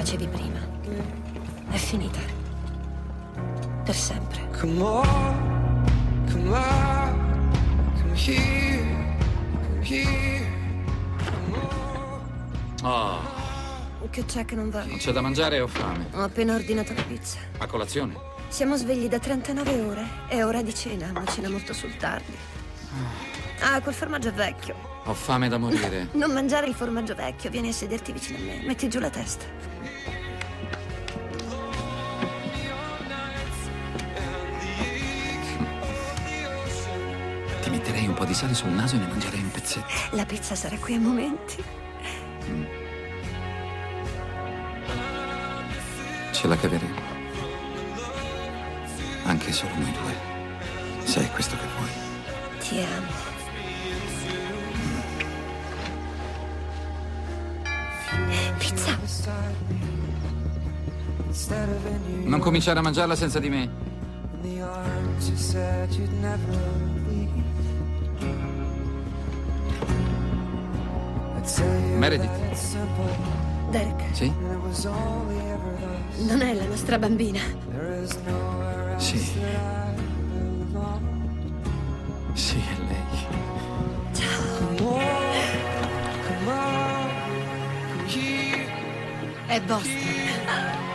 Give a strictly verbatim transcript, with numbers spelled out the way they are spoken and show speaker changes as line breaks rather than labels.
dicevi prima. È finita. Per sempre.
Come on, come on, come here, come here, come on.
Oh,
Che c'è che non va?
non c'è da mangiare e ho fame.
Ho appena ordinato la pizza.
A colazione?
Siamo svegli da trentanove ore. È ora di cena, ma cena molto sul tardi. Ah, quel formaggio è vecchio.
Ho fame da morire.
Non mangiare il formaggio vecchio. Vieni a sederti vicino a me. Metti giù la testa.
Ti metterei un po' di sale sul naso e ne mangerei un pezzetto.
La pizza sarà qui a momenti.
Mm. Ce la caveremo. Anche solo noi due. Se è questo che vuoi.
Ti amo. Pizza.
Non cominciare a mangiarla senza di me. Meredith.
Derek.
Sì?
Non è la nostra bambina.
Sì. Sì, è lei.
Ciao. È Boston.